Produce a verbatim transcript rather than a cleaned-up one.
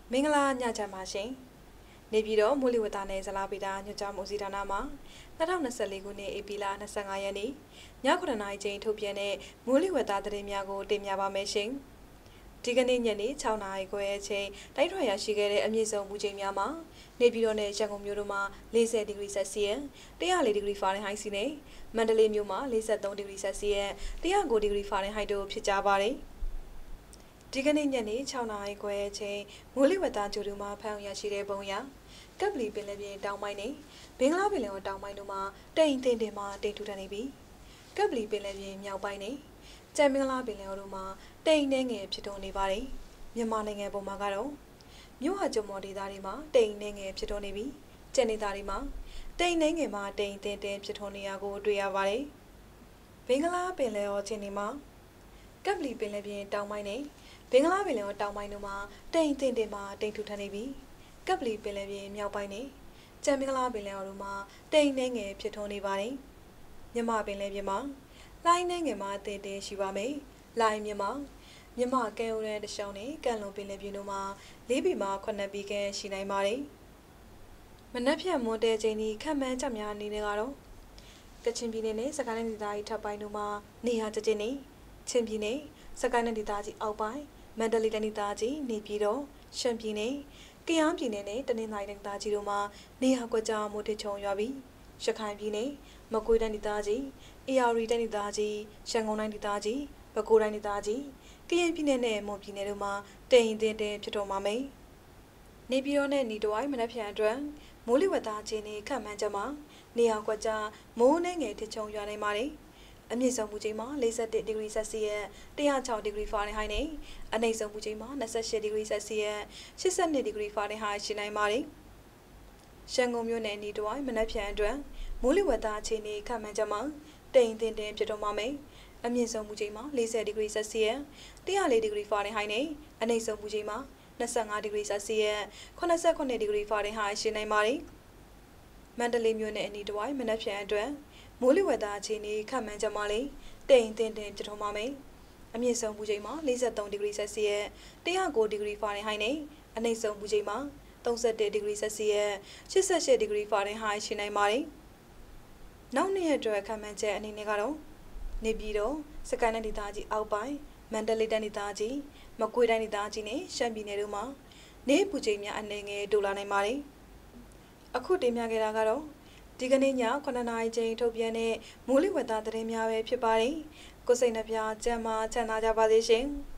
မင်္ဂလာညချမ်းပါရှင်နေပြည်တော်မိုးလေဝသနဲ့ဇလားဗီတာညွှန်ကြားမှုဦးစီးဌာနမှ၂၀၂၄ခုနှစ်ဧပြီလ၂၅ရက်နေ့ညခုနှစ်နာရီချိန်ထုတ်ပြန်တဲ့မိုးလေဝသသတင်းများကိုတင်ပြပါမယ်ရှင်ဒီကနေ့ညနေ၆နာရီခွဲအချိန်တိုက်ထွာရရှိခဲ့တဲ့အမြင့်ဆုံးမူချိန်များမှာနေပြည်တော်နဲ့ရန်ကုန်မြို့တို့မှာ၄၀ဒီဂရီဆက်စီယပ်၁၀၄ဒီဂရီဖာရင်ဟိုက်စီနဲ့မန္တလေးမြို့မှာ၄၃ဒီဂရီဆက်စီယပ်၁၀၉ဒီဂရီဖာရင်ဟိုက်တို့ဖြစ်ကြပါတယ်ဒီကနေ့ညနေ၆နာရီခွဲအချိန်မိုးလေဝသကြိုးမှဖမ်းရရှိတဲ့ပုံရကပ်ပလီပင်လယ်ပြင်တောင်ပိုင်းနဲ့ဘင်္ဂလားပင်လယ်တောင်ပိုင်းတို့မှာတိမ်တင်တင်မှတိမ်ထူထန်နေပြီးကပ်ပလီပင်လယ်ပြင်မြောက်ပိုင်းနဲ့ကျန်မင်္ဂလာပင်လယ်တို့မှာတိမ်နှဲငယ်ဖြစ်ထွန်းနေပါတယ်မြန်မာနိုင်ငံပုံမှာကတော့မြို့ဟာကျုံမော်ဒေသတွေမှာတိမ်နှဲငယ်ဖြစ်ထွန်းနေပြီးကျန်ဒေသတွေမှာတိမ်နှဲငယ်မှာတိမ်တင်တင်ဖြစ်ထွန်းနေရကိုတွေ့ရပါတယ်ဘင်္ဂလားပင်လယ်အော်ချင်းတွေမှာကပ်ပလီပင်လယ်ပြင်တောင်ပိုင်းနဲ့ဘင်္ဂလားပင်လယ်တောင်ပိုင်းတို့မှာတိမ်တင်တင်မှတိမ်ထူထန်နေပြီးကပ်ပလီပင်လယ်ပြင်မြောက်ပိုင်းနဲ့ကျန်မင်္ဂလာပင်လယ်တို့မှာတိမ်နှဲငယ်ဖြစ်ထွန်းနေပါတယ်မြမပင်လယ်ပြင်မှာလိုင်းနှဲငယ်မှာတင်တင်ရှိပါမယ်လိုင်းမြမမြမကဲဥရဲတရှောင်းနဲ့ကံလုံပင်လယ်ပြင်တို့မှာလေးဘီမှာခုနှစ်ဘီခန့်ရှိနိုင်ပါတယ်မနက်ဖြန်မွန်တဲချိန်ဒီခန့်မှန်းချက်များအနေနဲ့ကတော့ကချင်ပြည်နယ်နဲ့စကိုင်းတိုင်းဒေသကြီးထပ်ပိုင်းတို့မှာနေရာကျကျနေချင်းပြည်နယ်စကိုင်းတိုင်းဒေသကြီးအောက်ပိုင်းမန္တလေးတိုင်းဒေသကြီးနေပြည်တော်ရှမ်းပြည်နယ်ကယားပြည်နယ်နဲ့တနင်္သာရီတိုင်းဒေသကြီးတို့မှာနေရာကွက်ကြားမိုးထချုံရွာပြီးရခိုင်ပြည်နယ်မကွေးတိုင်းဒေသကြီးအေရရီတိုင်းဒေသကြီးရှမ်းကုန်းတိုင်းဒေသကြီးပဲခူးတိုင်းဒေသကြီးကရင်ပြည်နယ်နဲ့မွန်ပြည်နယ်တို့မှာတိမ်တင်တင်ဖြစ်တော်မှာမယ်နေပြည်တော်နဲ့နီတဝိုင်းမနက်ဖြန်အတွက်မိုးလေဝသအခြေအနေခန့်မှန်းချက်မှာနေရာကွက်ကြားမိုးနှဲငယ်ထချုံရွာနိုင်ပါတယ်အမြင့်ဆုံးမူချိန်မှာ၄၁ဒီဂရီဆက်စီယပ်၁၀၆ဒီဂရီဖာရင်ဟိုက်နဲ့အနိမ့်ဆုံးမူချိန်မှာ၂၈ဒီဂရီဆက်စီယပ်၈၂ဒီဂရီဖာရင်ဟိုက်ရှိနိုင်ပါတယ်။ရန်ကုန်မြို့နယ်နီတဝိုင်းမနက်ဖြန်အတွက်မိုးလေဝသအခြေအနေခန့်မှန်းချက်မှာတိမ်တင်တင်ဖြစ်တော့မှာမယ်။အမြင့်ဆုံးမူချိန်မှာ၄၀ဒီဂရီဆက်စီယပ်၁၀၄ဒီဂရီဖာရင်ဟိုက်နဲ့အနိမ့်ဆုံးမူချိန်မှာ၂၅ဒီဂရီဆက်စီယပ်၈၉ဒီဂရီဖာရင်ဟိုက်ရှိနိုင်ပါတယ်။မန္တလေးမြို့နယ်အနီးတဝိုင်းမနက်ဖြန်အတွက်မိုးလေဝသအခြေအနေခန့်မှန်းချက်မှာလည်းတိမ်တင်တင်ဖြစ်ထွန်းပါမယ်။အမြင့်ဆုံးမူချိန်မှာ၄၃ဒီဂရီဆက်စီယပ်၁၀၉ဒီဂရီဖာရင်ဟိုက်နဲ့အနိမ့်ဆုံးမူချိန်မှာ၃၁ဒီဂရီဆက်စီယပ်၈၈ဒီဂရီဖာရင်ဟိုက်ရှိနိုင်ပါတယ်။နောက်နေ့အတွက်ခန့်မှန်းချက်အနေနဲ့ကတော့နေပြည်တော်စကိုင်းတိုင်းဒေသကြီးအောက်ပိုင်းမန္တလေးတိုင်းဒေသကြီးမကွေးတိုင်းဒေသကြီးနဲ့ရှမ်းပြည်နယ်တို့မှာနေပူချိန်များအနေငယ်တိုးလာနိုင်ပါတယ်။အခုတင်ပြခဲ့တာကတော့ဒီကနေ့ညခုနှစ်နာရီချိန်ထုတ်ပြန်တဲ့မိုးလေဝသသတင်းများပဲဖြစ်ပါတယ်။ကိုစိတ်နှပြကျမ်းမာချမ်းသာကြပါစေရှင်။